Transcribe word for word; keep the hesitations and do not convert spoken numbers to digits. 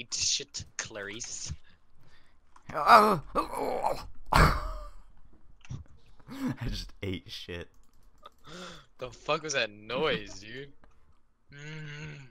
Eat shit, Clarice. I just ate shit. The fuck was that noise, dude? Mm.